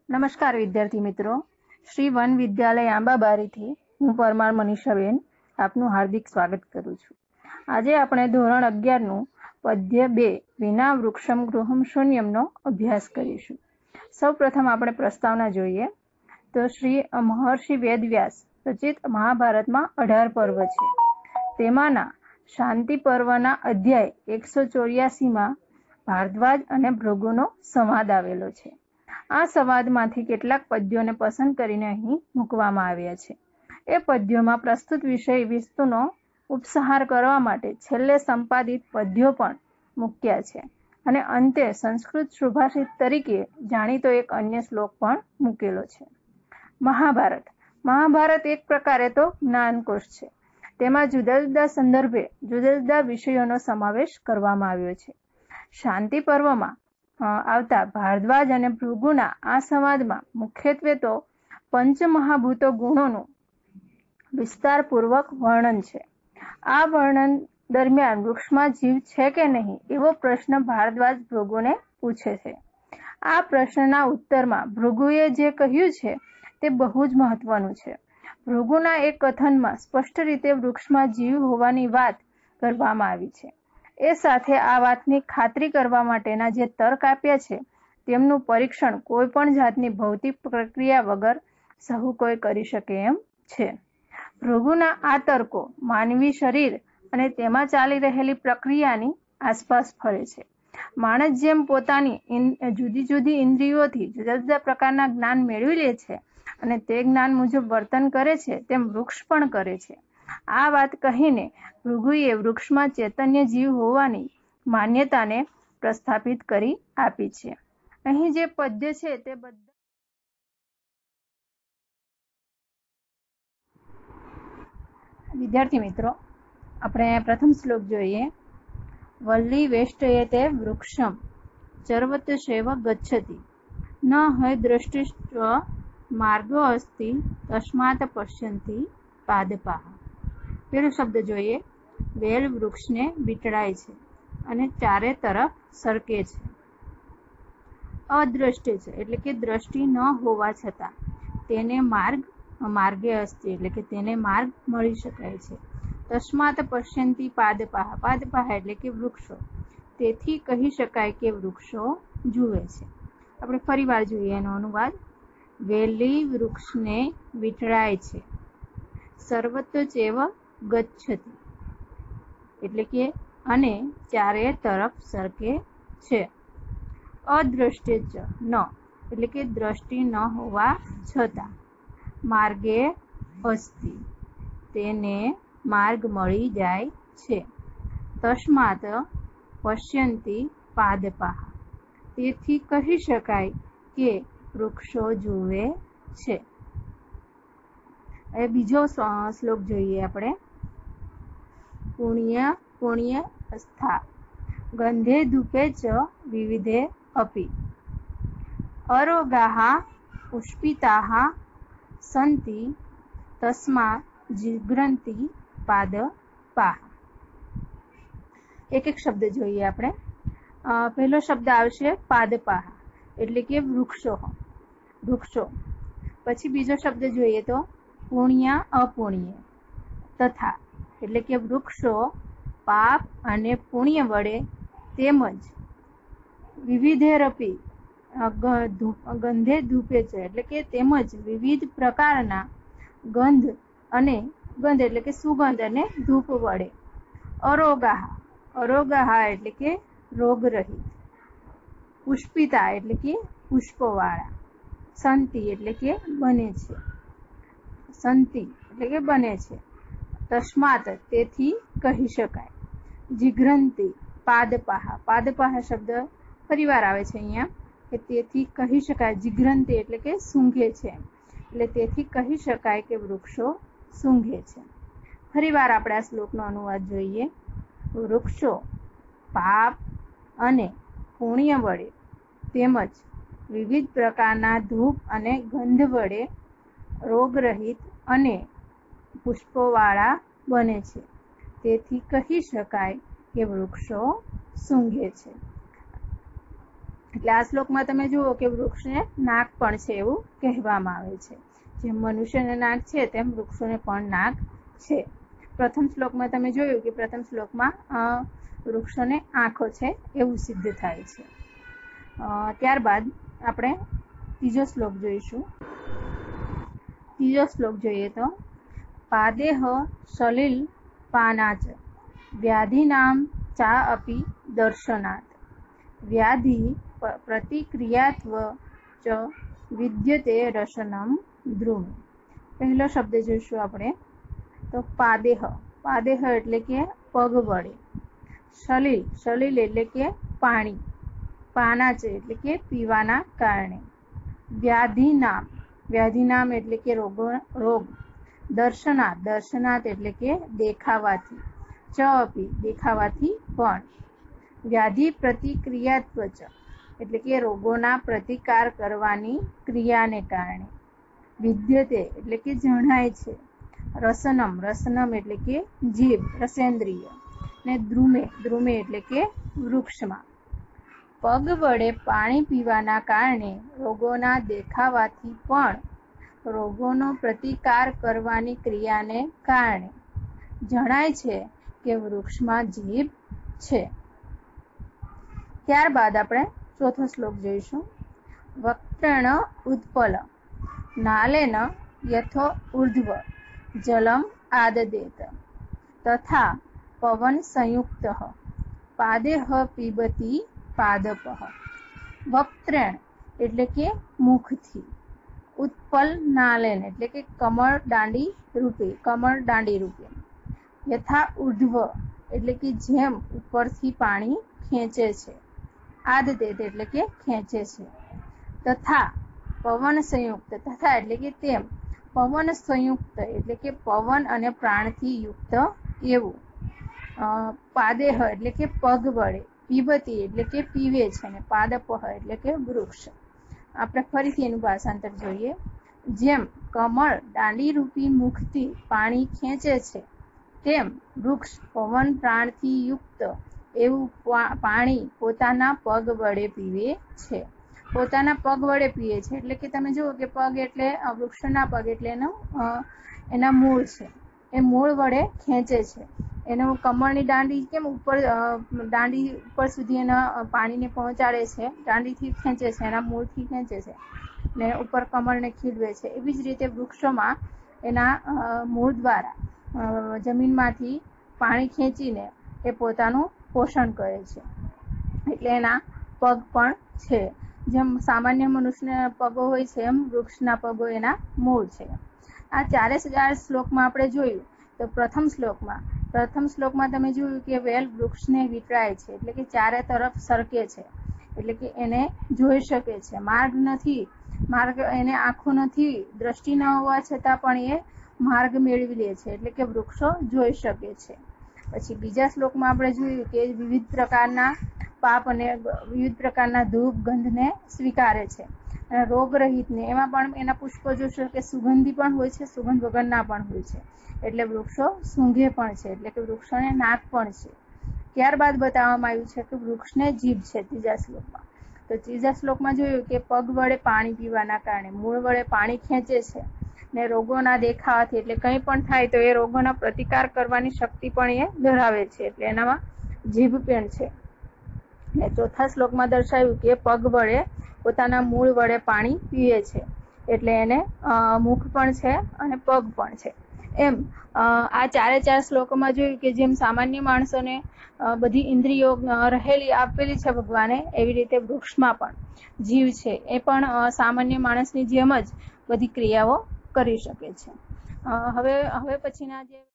નમસ્કાર વિદ્યાર્થી મિત્રો, શ્રી વન વિદ્યાલય આંબાબારીથી હું પરમાર મનીષાબેન આપનું હાર્દિક સ્વાગત કરું છું. આજે આપણે ધોરણ 11નું પદ્ય 2 વિના વૃક્ષમ ગૃહમ શૂન્યમનો અભ્યાસ કરીશું. સૌપ્રથમ આપણે પ્રસ્તાવના જોઈએ તો શ્રી મહર્ષિ વેદવ્યાસ રચિત મહાભારતમાં 18 પર્વ છે. તેમાંના શાંતિ પર્વના અધ્યાય 184માં ભારદ્વાજ અને ભૃગુનો સંવાદ આવેલો છે. આ સંવાદમાંથી કેટલાક પદ્યોને પસંદ કરીને અહીં મૂકવામાં આવ્યા છે. એ પદ્યોમાં પ્રસ્તુત વિષય વસ્તુનો ઉપસંહાર કરવા માટે છેલ્લે સંપાદિત પદ્યો પણ મૂક્યા છે અને અંતે સંસ્કૃત સુભાષિત તરીકે જાણીતો એક અન્ય શ્લોક પણ મૂકેલો છે. મહાભારત એક પ્રકારે તો જ્ઞાનકોશ છે. તેમાં જુદા જુદા સંદર્ભે જુદા જુદા વિષયોનો સમાવેશ કરવામાં આવ્યો છે. શાંતિ પર્વમાં આવતા ભારદ્વાજ અને ભૃગુના આ સંવાદમાં મુખ્યત્વે તો પંચમહાભૂતો ગુણોનું વિસ્તારપૂર્વક વર્ણન છે. આ વર્ણન દરમિયાન વૃક્ષમાં જીવ છે કે નહીં એવો પ્રશ્ન ભારદ્વાજ ભૃગુને પૂછે છે. આ પ્રશ્નના ઉત્તરમાં ભૃગુએ જે કહ્યું છે તે બહુ જ મહત્વનું છે. ભૃગુના એક કથનમાં સ્પષ્ટ રીતે વૃક્ષમાં જીવ હોવાની વાત કરવામાં આવી છે. એ સાથે આ વાતની ખાતરી કરવા માટેના જે તર્ક આપ્યા છે તેમનું પરીક્ષણ કોઈ પણ જાતની ભૌતિક પ્રક્રિયા વગર સહુ કોઈ કરી શકે એમ છે. ભૃગુના આ તર્કો માનવી શરીર અને તેમાં ચાલી રહેલી પ્રક્રિયાની આસપાસ ફરે છે. માણસ જેમ પોતાની જુદી જુદી ઇન્દ્રિયોથી જુદા જુદા પ્રકારના જ્ઞાન મેળવી લે છે અને તે જ્ઞાન મુજબ વર્તન કરે છે તેમ વૃક્ષ પણ કરે છે. આ વાત કહીને ભૃગુએ વૃક્ષમાં ચૈતન્ય જીવ હોવાની માન્યતાને પ્રસ્થાપિત કરી આપી છે. અહીં જે પદ્ય છે તે બધા વિદ્યાર્થી મિત્રો, આપણે પ્રથમ શ્લોક જોઈએ. વલ્લી વેષ્ટયતે વૃક્ષમ ચર્વત શૈવ ગચ્છતિ ન હય દ્રષ્ટિશ્ચ માર્ગો અસ્તિ તસ્માત પશ્યંતિ પાદપાહ. પેલો શબ્દ જોઈએ. વેલ વૃક્ષને વીંટળાય છે અને ચારે તરફ સરકે છે. અદ્રષ્ટે છે એટલે કે દ્રષ્ટિ ન હોવા છતાં તેને માર્ગે અસ્તિ એટલે કે તેને માર્ગ મળી શકાય છે. તસ્માત પશ્યંતિ પાદપાહ એટલે કે વૃક્ષો, તેથી કહી શકાય કે વૃક્ષો જુએ છે. આપણે ફરી વાર જોઈએ એનો અનુવાદ. વેલી વૃક્ષને વીંટળાય છે, સર્વત્ર ચેવ ગચ્છતિ એટલે કે અને ચારે તરફ સરકે છે. અદ્રષ્ટે ચ ન એટલે કે દ્રષ્ટિ ન હોવા છતાં, માર્ગે અસ્તિ તેને માર્ગ મળી જાય છે. તસ્માત પશ્યંતિ પાદપાહ તેથી કહી શકાય કે વૃક્ષો જુએ છે. હવે બીજો શ્લોક જોઈએ આપણે. પુણ્ય અસ્થા ગંધે ધૂપે ચ વિવિધે અપી અરોગાહ પુષ્પિતાહ સંતિ તસ્મા જિઘ્રન્તિ પાદપાહ. એક એક શબ્દ જોઈએ આપણે. પહેલો શબ્દ આવશે પાદપાહ એટલે કે વૃક્ષો. પછી બીજો શબ્દ જોઈએ તો પુણ્ય અપુણ્ય તથા એટલે કે વૃક્ષો પાપ અને પુણ્ય વડે તેમજ વિવિધેરપી ગંધે ધૂપે છે એટલે કે તેમજ વિવિધ પ્રકારના ગંધ એટલે કે સુગંધ અને ધૂપ વડે. અરોગાહ એટલે કે રોગરહિત. પુષ્પિતા એટલે કે પુષ્પવાળા. સંતિ એટલે કે બને છે. તસ્માત તેથી કહી શકાય. જિઘ્રંતિ પાદપાહ શબ્દ ફરીવાર આવે છે અહીંયા કે તેથી કહી શકાય. જિઘ્રંતિ એટલે કે સૂંઘે છે, એટલે તેથી કહી શકાય કે વૃક્ષો સૂંઘે છે. ફરીવાર આપણે આ શ્લોકનો અનુવાદ જોઈએ. વૃક્ષો પાપ અને પુણ્ય વડે તેમજ વિવિધ પ્રકારના ધૂપ અને ગંધ વડે રોગરહિત અને પુષ્પવાળા બને છે. તેથી કહી શકાય કે વૃક્ષો સૂંઘે છે. એટલે આ શ્લોકમાં તમે જુઓ કે વૃક્ષને નાક પણ છે એવું કહેવામાં આવે છે. જેમ મનુષ્યને નાક છે તેમ વૃક્ષોને પણ નાક છે. પ્રથમ શ્લોકમાં તમે જોયું કે પ્રથમ શ્લોકમાં વૃક્ષોને આંખો છે એવું સિદ્ધ થાય છે. ત્યારબાદ આપણે ત્રીજો શ્લોક જોઈશું. ત્રીજો શ્લોક જોઈએ તો પાદેહ સલિલ પાનાચ વ્યાધિનામ ચા અપી દર્શનાત વ્યાધિ પ્રતિક્રિયાત્વ ચ વિદ્યતે રસનમ દ્રુમ. પહેલો શબ્દ જોઈશું આપણે તો પાદેહ. પાદેહ એટલે કે પગ વડે. સલિલ. સલિલ એટલે કે પાણી. પાનાચ એટલે કે પીવાના કારણે. વ્યાધિનામ. વ્યાધિનામ એટલે કે રોગ. દર્શનાત. દર્શનાત એટલે કે દેખાવાથી. ચ અપી દેખાવાથી પણ. વ્યાધિ પ્રતિક્રિયાત્વ ચ એટલે કે રોગોના પ્રતિકાર કરવાની ક્રિયાને કારણે. વિદ્યતે એટલે કે જણાય છે. રસનમ. રસનમ એટલે કે જીભ, રસેન્દ્રિય. ને દ્રુમે. દ્રુમે એટલે કે વૃક્ષમાં. પગ વડે પાણી પીવાના કારણે રોગોના દેખાવાથી પણ રોગોનો પ્રતિકાર કરવાની ક્રિયાને કારણે જણાય છે કે વૃક્ષમાં જીભ છે. ત્યારબાદ આપણે ચોથો શ્લોક જોઈશું. વક્ત્રેણ ઉત્પલ નાલેન યથો ઉર્ધ્વ જલમ આદદેત તથા પવન સંયુક્ત પાદેહ પીબતી પાદપઃ. વક્ત્રેણ એટલે કે મુખથી. ઉત્પલ નાલેન એટલે કે કમળ દાંડી રૂપે. કમળ દાંડી રૂપે. યથા ઉર્ધ્વ એટલે કે જેમ ઉપરથી પાણી ખેંચે છે. આદદેત એટલે કે ખેંચે છે. તથા પવન સંયુક્ત. તથા એટલે કે તેમ. પવન સંયુક્ત એટલે કે પવન અને પ્રાણથી યુક્ત એવું. પાદેહ એટલે કે પગ વડે. પીબતી એટલે કે પીવે છે. ને પાદપઃ એટલે કે વૃક્ષ. આપણે ફરીથી એનું ભાષાંતર જોઈએ. જેમ કમળ દાંડી રૂપી મુખથી પાણી ખેંચે છે તેમ વૃક્ષ પવન પ્રાણથી યુક્ત એવું પાણી પોતાના પગ વડે પીવે છે. પોતાના પગ વડે પીએ છે એટલે કે તમે જુઓ કે પગ એટલે વૃક્ષના પગ એટલે એના મૂળ છે. એ મૂળ વડે ખેંચે છે. એનું કમળની દાંડી કેમ ઉપર દાંડી ઉપર સુધી એના પાણીને પહોંચાડે છે. દાંડીથી ખેંચે છે, એના મૂળથી ખેંચે છે ને ઉપર કમળને ખીલવે છે. એવી જ રીતે વૃક્ષોમાં એના મૂળ દ્વારા જમીનમાંથી પાણી ખેંચીને એ પોતાનું પોષણ કરે છે. એટલે એના પગ પણ છે. જેમ સામાન્ય મનુષ્યના પગો હોય છે એમ વૃક્ષના પગો એના મૂળ છે. આ 4 શ્લોકમાં આપણે જોયું તો પ્રથમ શ્લોકમાં તમે જોયું કે વેલ વૃક્ષને વીંટળાય છે એટલે કે ચારે તરફ સરકે છે. એટલે કે એને જોઈ શકે છે. માર્ગ એને આંખો નથી, દ્રષ્ટિ ન હોવા છતાં પણ એ માર્ગ મેળવી લે છે. એટલે કે વૃક્ષો જોઈ શકે છે. પછી બીજા શ્લોકમાં આપણે જોયું કે વિવિધ પ્રકારના પાપ અને વિવિધ પ્રકારના ધૂપ ગંધને સ્વીકારે છે. રોગરહિતને એમાં પણ એના પુષ્પો જોશો કે સુગંધી પણ હોય છે, સુગંધ વગરના પણ હોય છે. એટલે વૃક્ષો સૂંઘે પણ છે. એટલે કે વૃક્ષોને નાક પણ છે. ત્યારબાદ બતાવવામાં આવ્યું છે કે વૃક્ષને જીભ છે ત્રીજા શ્લોકમાં. તો ત્રીજા શ્લોકમાં જોયું કે પગ વડે પાણી પીવાના કારણે મૂળ વડે પાણી ખેંચે છે ને રોગોના દેખાવાથી એટલે કંઈ પણ થાય તો એ રોગોના પ્રતિકાર કરવાની શક્તિ પણ એ ધરાવે છે. એટલે એનામાં જીભ પણ છે. ને ચોથા શ્લોકમાં દર્શાવ્યું કે પગ વડે પોતાના મૂળ વડે પાણી પીવે છે. એટલે એને મુખ પણ છે અને પગ પણ છે. એમ આ 4 શ્લોકોમાં જોયું કે જેમ સામાન્ય માણસોને બધી ઇન્દ્રિયો રહેલી આપેલી છે ભગવાને, એવી રીતે વૃક્ષમાં પણ જીવ છે. એ પણ સામાન્ય માણસની જેમ જ બધી ક્રિયાઓ કરી શકે છે. હવે પછીના જે